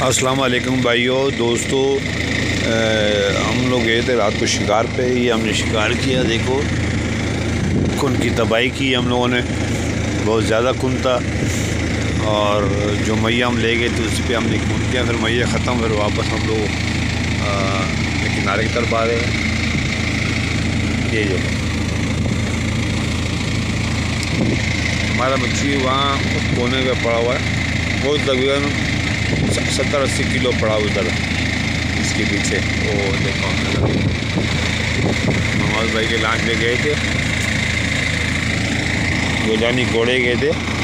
अस्सलाम वालेकुम भाइयों दोस्तों, हम लोग गए थे रात को शिकार पे। ये हमने शिकार किया। देखो कुन की तबाही की हम लोगों ने, बहुत ज़्यादा कुन था। और जो मैया हम ले गए थे उस पर हमने कुन किया, फिर मैया ख़त्म, फिर वापस हम लोग किनारे की तरफ आ रहे हैं। ये जो हमारा मछली वहाँ उस कोने पे पड़ा हुआ है, वो तकरीबन 70-80 किलो पड़ा उधर इसके पीछे। वो देखो मोहम्मद भाई के लॉन्च में गए थे, गोलानी घोड़े गए थे।